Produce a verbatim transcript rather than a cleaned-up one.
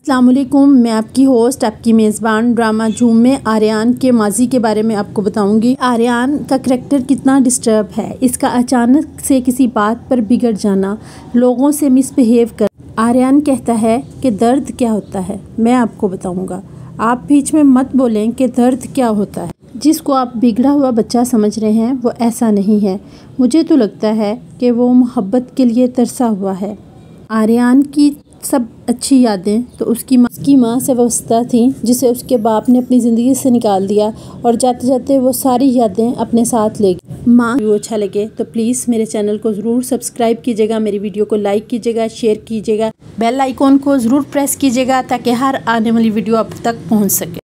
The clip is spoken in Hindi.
अस्सलामुअलैकुम, मैं आपकी होस्ट आपकी मेज़बान ड्रामा झूम में आर्यन के माजी के बारे में आपको बताऊंगी। आर्यन का करैक्टर कितना डिस्टर्ब है, इसका अचानक से किसी बात पर बिगड़ जाना, लोगों से मिसबिहेव कर। आर्यन कहता है कि दर्द क्या होता है, मैं आपको बताऊंगा। आप बीच में मत बोलें कि दर्द क्या होता है। जिसको आप बिगड़ा हुआ बच्चा समझ रहे हैं वो ऐसा नहीं है। मुझे तो लगता है कि वो मोहब्बत के लिए तरसा हुआ है। आर्यन की सब अच्छी यादें तो उसकी माँ उसकी माँ से वाबस्ता थी, जिसे उसके बाप ने अपनी ज़िंदगी से निकाल दिया और जाते जाते वो सारी यादें अपने साथ ले गई। माँ को अच्छा लगे तो प्लीज़ मेरे चैनल को ज़रूर सब्सक्राइब कीजिएगा, मेरी वीडियो को लाइक कीजिएगा, शेयर कीजिएगा, बेल आइकॉन को ज़रूर प्रेस कीजिएगा ताकि हर आने वाली वीडियो आप तक पहुँच सके।